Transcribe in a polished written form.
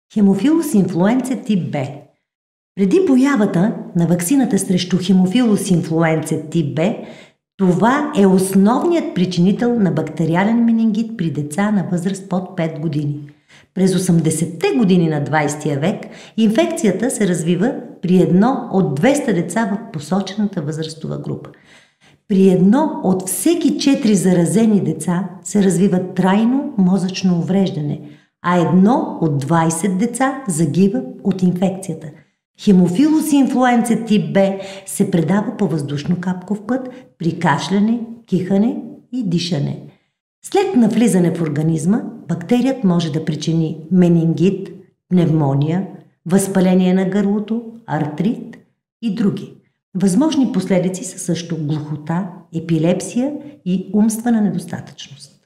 Хемофилус инфлуенца тип Б. Преди появата на ваксината срещу хемофилус инфлуенца тип Б, това е основният причинител на бактериален менингит при деца на възраст под 5 години. През 80-те години на 20 век инфекцията се развива при едно от 200 деца в посочената възрастова група. При едно от всеки 4 заразени деца се развива трайно мозъчно увреждане, а едно от 20 деца загива от инфекцията. Хемофилус инфлуенца тип Б се предава по въздушно-капков път при кашляне, кихане и дишане. След навлизане в организма, бактерият може да причини менингит, пневмония, възпаление на гърлото, артрит и други. Възможни последици са също глухота, епилепсия и умствена недостатъчност.